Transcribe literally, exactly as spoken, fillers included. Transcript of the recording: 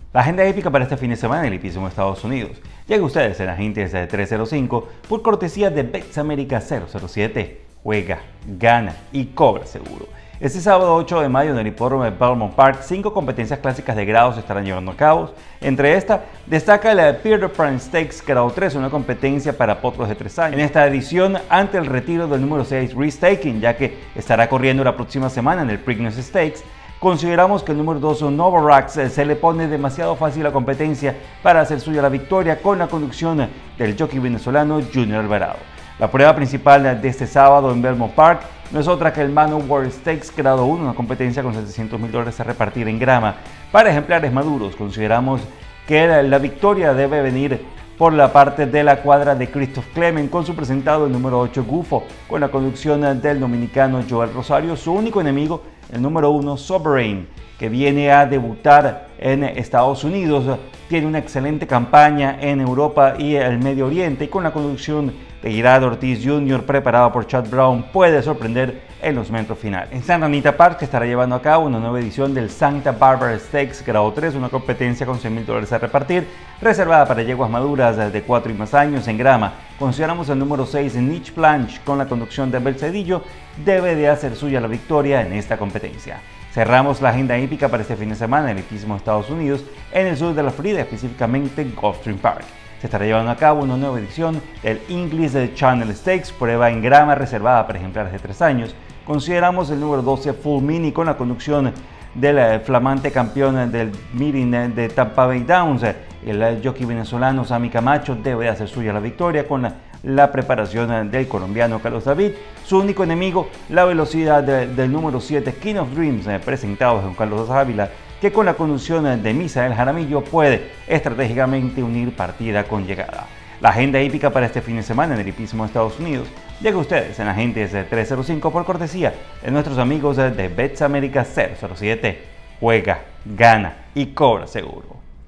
La agenda épica para este fin de semana en el hipismo de Estados Unidos llega a ustedes en Agentes de trescientos cinco por cortesía de Bets America cero cero siete. Juega, gana y cobra seguro. Este sábado ocho de mayo en el hipódromo de Belmont Park, cinco competencias clásicas de grados se estarán llevando a cabo. Entre estas, destaca la Peter Pan Stakes grado tres, una competencia para potros de tres años. En esta edición, ante el retiro del número seis Risk-Taking, ya que estará corriendo la próxima semana en el Preakness Stakes, consideramos que el número dos Novarax se le pone demasiado fácil la competencia para hacer suya la victoria con la conducción del jockey venezolano Junior Alvarado. La prueba principal de este sábado en Belmont Park no es otra que el Manowar Stakes grado uno, una competencia con setecientos mil dólares a repartir en grama para ejemplares maduros. Consideramos que la, la victoria debe venir por la parte de la cuadra de Christoph Clement con su presentado el número ocho Gufo, con la conducción del dominicano Joel Rosario. Su único enemigo, el número uno Sovereign, que viene a debutar en Estados Unidos, tiene una excelente campaña en Europa y el Medio Oriente, y con la conducción de Gerard Ortiz junior preparado por Chad Brown puede sorprender en los metros finales. En Santa Anita Park se estará llevando a cabo una nueva edición del Santa Barbara Stakes grado tres, una competencia con cien mil dólares a repartir, reservada para yeguas maduras de cuatro y más años en grama. Consideramos el número seis Niche Blanche con la conducción de Abel Cedillo debe de hacer suya la victoria en esta competencia. Cerramos la agenda hípica para este fin de semana en el hipismo de Estados Unidos, en el sur de la Florida, específicamente en Gulfstream Park. Se estará llevando a cabo una nueva edición del English Channel Stakes, prueba en grama reservada para ejemplares de tres años. Consideramos el número doce Full Mini con la conducción del flamante campeón del meeting de Tampa Bay Downs. El jockey venezolano Sammy Camacho debe hacer suya la victoria con la, la preparación del colombiano Carlos David. Su único enemigo, la velocidad de, del número siete King of Dreams, eh, presentado por Carlos Ávila, que con la conducción de Misael Jaramillo puede estratégicamente unir partida con llegada. La agenda hípica para este fin de semana en el hipismo de Estados Unidos llega a ustedes en Agentes de trescientos cinco por cortesía de nuestros amigos de Bets America cero cero siete. Juega, gana y cobra seguro.